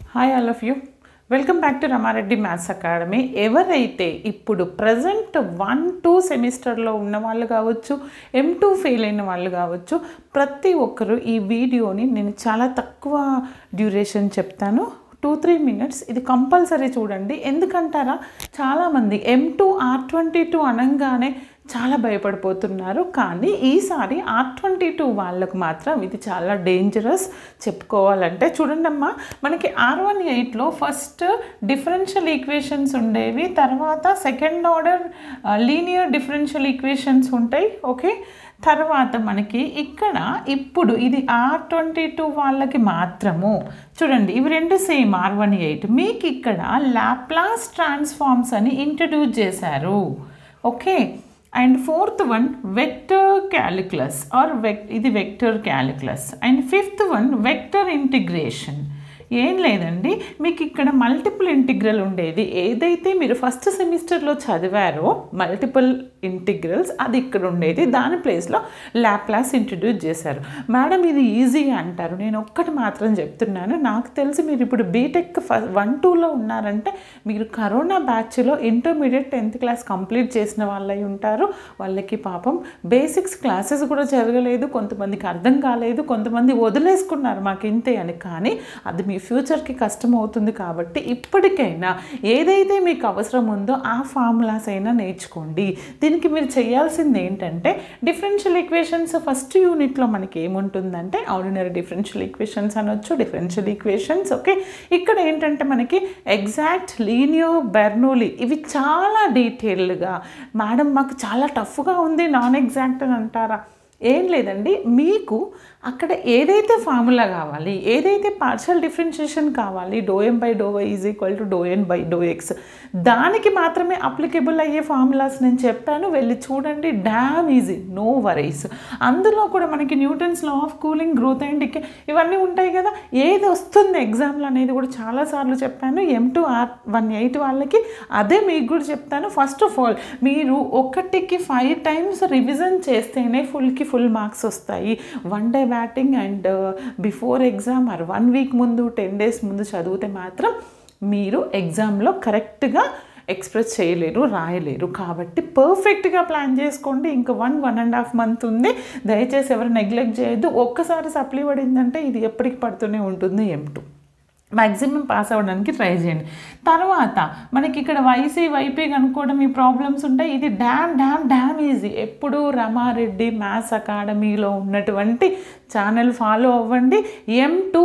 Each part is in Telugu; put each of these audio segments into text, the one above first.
Hi all of you, welcome back to Ramareddy maths academy. ఎవరైతే ఇప్పుడు ప్రజెంట్ 1-2 సెమిస్టర్లో ఉన్న వాళ్ళు కావచ్చు, M2 ఫెయిల్ అయిన వాళ్ళు కావచ్చు, ప్రతి ఒక్కరు ఈ వీడియోని నేను చాలా తక్కువ డ్యూరేషన్ చెప్తాను, 2-3 minutes. ఇది కంపల్సరీ చూడండి. ఎందుకంటారా, చాలామంది M2 R22 అనగానే చాలా భయపడిపోతున్నారు. కానీ ఈసారి R22 వాళ్ళకు మాత్రం ఇది చాలా డేంజరస్. చెప్పుకోవాలంటే చూడండి అమ్మా, మనకి R18లో ఫస్ట్ డిఫరెన్షియల్ ఈక్వేషన్స్ ఉండేవి, తర్వాత second order linear differential equations ఉంటాయి. ఓకే, తర్వాత మనకి ఇక్కడ ఇప్పుడు ఇది R22 వాళ్ళకి మాత్రము చూడండి, ఇవి రెండు సేమ్ R18. మీకు ఇక్కడ లాప్లాస్ ట్రాన్స్ఫార్మ్స్ అని ఇంట్రడ్యూస్ చేశారు. Okay, and fourth one vector calculus or ఇది vector calculus, and fifth one vector integration. ఏం లేదండి, మీకు ఇక్కడ మల్టిపుల్ ఇంటిగ్రల్ ఉండేది, ఏదైతే మీరు ఫస్ట్ సెమిస్టర్లో చదివారో మల్టిపుల్ ఇంటిగ్రల్స్ అది ఇక్కడ ఉండేది, దాని ప్లేస్లో లాప్లాస్ ఇంట్రడ్యూస్ చేశారు. మేడం ఇది ఈజీ అంటారు, నేను ఒక్కటి మాత్రం చెప్తున్నాను. నాకు తెలిసి మీరు ఇప్పుడు బీటెక్ 1-2లో ఉన్నారంటే మీరు కరోనా బ్యాచ్లో ఇంటర్మీడియట్ 10th క్లాస్ కంప్లీట్ చేసిన వాళ్ళై ఉంటారు. వాళ్ళకి పాపం బేసిక్స్ క్లాసెస్ కూడా జరగలేదు, కొంతమందికి అర్థం కాలేదు, కొంతమంది వదిలేసుకున్నారు మాకు ఇంతే అని. కానీ అది మీ ఫ్యూచర్కి కష్టం అవుతుంది. కాబట్టి ఇప్పటికైనా ఏదైతే మీకు అవసరం ఉందో ఆ ఫార్ములాస్ అయినా నేర్చుకోండి. దీనికి మీరు చేయాల్సింది ఏంటంటే, డిఫరెన్షియల్ ఈక్వేషన్స్ ఫస్ట్ యూనిట్లో మనకి ఏముంటుందంటే ఆర్డినరీ డిఫరెన్షియల్ ఈక్వేషన్స్ అనొచ్చు, డిఫరెన్షియల్ ఈక్వేషన్స్. ఓకే, ఇక్కడ ఏంటంటే మనకి ఎగ్జాక్ట్, లీనియర్, బెర్నౌలీ ఇవి చాలా డీటెయిల్డ్గా. మేడం మాకు చాలా టఫ్గా ఉంది నాన్ ఎగ్జాక్ట్ అని అంటారా? ఏం లేదండి, మీకు అక్కడ ఏదైతే ఫార్ములా కావాలి, ఏదైతే పార్షియల్ డిఫరెన్షియేషన్ కావాలి, ∂m/∂y = ∂n/∂x, దానికి మాత్రమే అప్లికేబుల్ అయ్యే ఫార్ములాస్ నేను చెప్పాను, వెళ్ళి చూడండి. Damn easy, no worries. అందులో కూడా మనకి Newton's law of cooling, growth and decay ఇవన్నీ ఉంటాయి కదా. ఏది వస్తుంది ఎగ్జామ్లో అనేది కూడా చాలాసార్లు చెప్పాను. M2 R18 వాళ్ళకి అదే మీకు కూడా చెప్తాను. ఫస్ట్ ఆఫ్ ఆల్ మీరు 1కి 5 times రివిజన్ చేస్తేనే ఫుల్ మార్క్స్ వస్తాయి. 1 day batting and before exam or 1 week ముందు, 10 days ముందు చదివితే మాత్రం మీరు ఎగ్జామ్లో కరెక్ట్గా ఎక్స్ప్రెస్ చేయలేరు, రాయలేరు. కాబట్టి పర్ఫెక్ట్గా ప్లాన్ చేసుకోండి. ఇంకా 1.5 months ఉంది. దయచేసి ఎవరు నెగ్లెక్ట్ చేయొద్దు. ఒక్కసారి సప్లీ పడిందంటే ఇది ఎప్పటికి పడుతూనే ఉంటుంది. M2 మ్యాక్సిమం పాస్ అవ్వడానికి ట్రై చేయండి. తర్వాత మనకి ఇక్కడ వైపీ కనుక్కోవడం ఈ ప్రాబ్లమ్స్ ఉంటాయి. ఇది డామ్ ఈజీ. ఎప్పుడు రమారెడ్డి మ్యాథ్స్ అకాడమీలో ఉన్నటువంటి ఛానల్ ఫాలో అవ్వండి. M2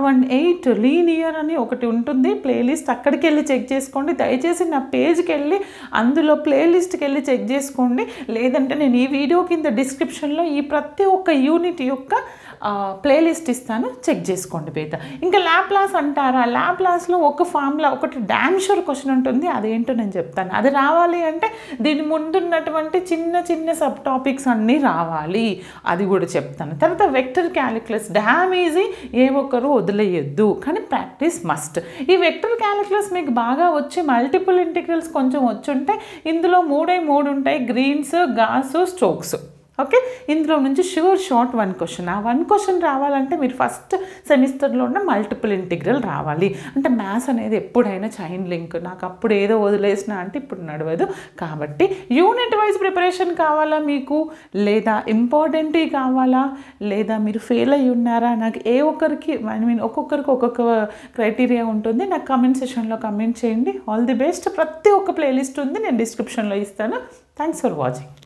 R18 లీనియర్ అని ఒకటి ఉంటుంది ప్లేలిస్ట్, అక్కడికి వెళ్ళి చెక్ చేసుకోండి. దయచేసి నా పేజ్కి వెళ్ళి అందులో ప్లేలిస్ట్కి వెళ్ళి చెక్ చేసుకోండి. లేదంటే నేను ఈ వీడియో కింద డిస్క్రిప్షన్లో ఈ ప్రతి ఒక్క యూనిట్ యొక్క ప్లేలిస్ట్ ఇస్తాను, చెక్ చేసుకోండి బేట. ఇంకా లాప్లాస్ అంటారా, లాప్లాస్లో ఒక ఫార్ములా ఒకటి డామ్ షూర్ క్వశ్చన్ ఉంటుంది, అదేంటో నేను చెప్తాను. అది రావాలి అంటే దీని ముందున్నటువంటి చిన్న సబ్ టాపిక్స్ అన్నీ రావాలి, అది కూడా చెప్తాను. తర్వాత వెక్టర్ క్యాలిక్యులస్ డామ్ ఈజీ, ఏ ఒక్కరు వదిలేయద్దు, కానీ ప్రాక్టీస్ మస్ట్. ఈ వెక్టర్ క్యాలిక్యులస్ మీకు బాగా వచ్చి మల్టిపుల్ ఇంటిగ్రల్స్ కొంచెం వచ్చుంటే ఇందులో 3 ఉంటాయి, గ్రీన్స్, గాస్, స్ట్రోక్స్. ఓకే, ఇందులో నుంచి షార్ట్ 1 question. ఆ 1 question రావాలంటే మీరు ఫస్ట్ సెమిస్టర్లో ఉన్న మల్టిపుల్ ఇంటిగ్రల్ రావాలి. అంటే మ్యాథ్స్ అనేది ఎప్పుడైనా చైన్ లింక్, నాకు అప్పుడు ఏదో వదిలేసిన అంటే ఇప్పుడు నడవదు. కాబట్టి యూనిట్ వైజ్ ప్రిపరేషన్ కావాలా మీకు, లేదా ఇంపార్టెంట్ కావాలా, లేదా మీరు ఫెయిల్ అయ్యి ఉన్నారా, నాకు ఒక్కొక్కరికి ఒక్కొక్క క్రైటీరియా ఉంటుంది. నాకు కమెంట్ సెషన్లో కమెంట్ చేయండి. All the best. ప్రతి ఒక్క ప్లేలిస్ట్ ఉంది, నేను డిస్క్రిప్షన్లో ఇస్తాను. Thanks for watching.